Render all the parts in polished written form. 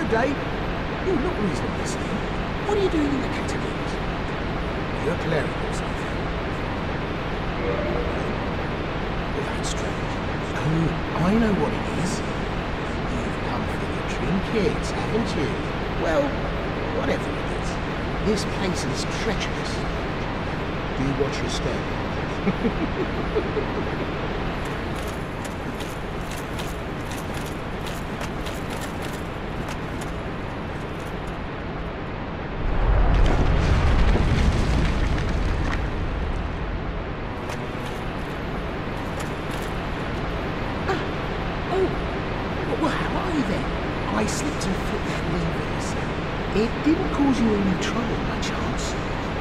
Dave. You look reasonably sane. What are you doing in the catacombs? You're a cleric or something. Well, that's strange. Oh, I know what it is. You've come for the trinkets, haven't you? Well, whatever it is. This place is treacherous. Do you watch your step? I slipped and flipped that lever. It didn't cause you any trouble, by chance?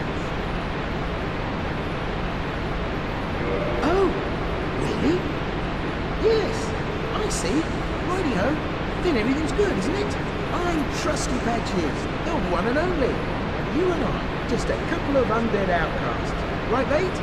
Oh, really? Yes, I see. Righty-ho. Then everything's good, isn't it? I'm Trusty Patches, the one and only. You and I, just a couple of undead outcasts. Right, mate?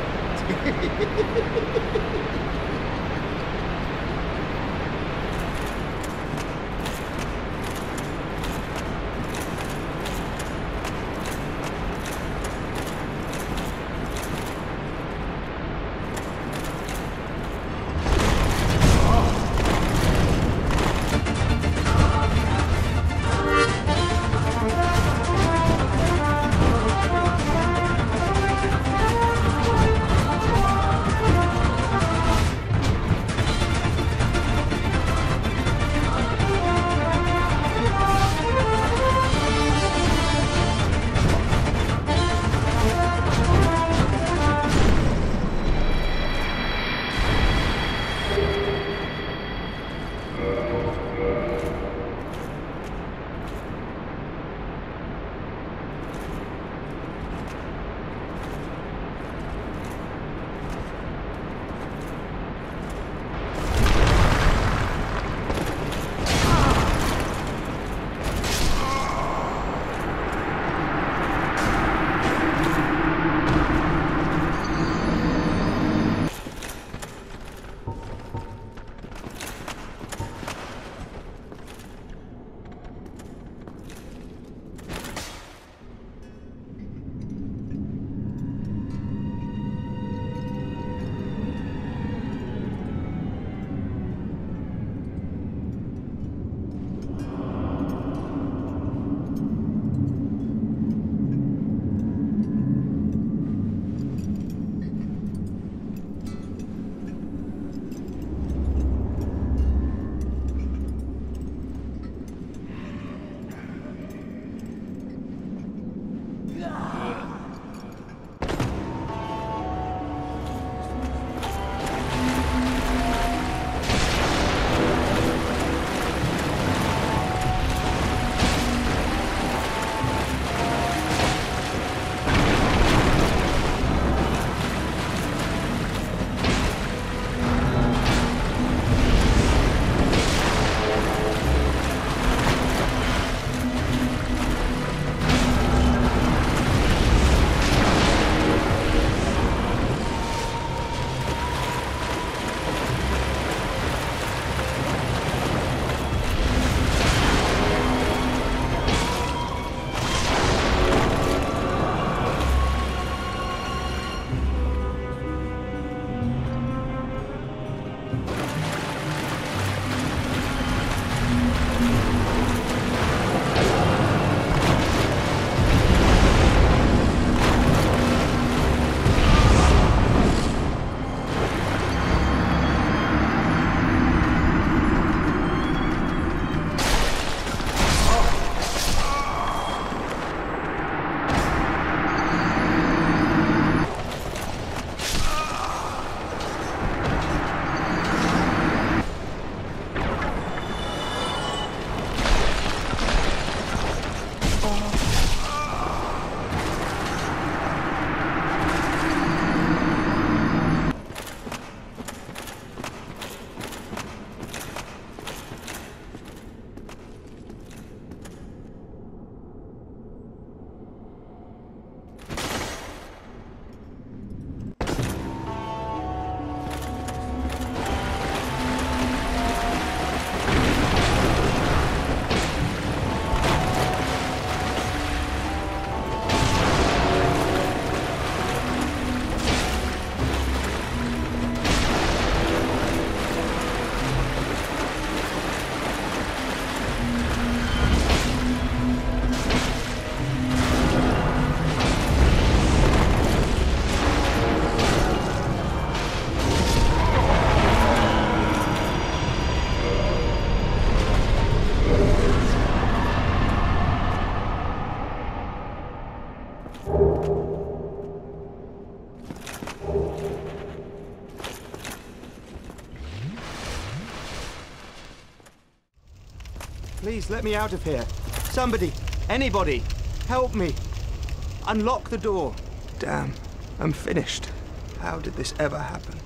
Please, let me out of here. Somebody, anybody, help me. Unlock the door. Damn, I'm finished. How did this ever happen?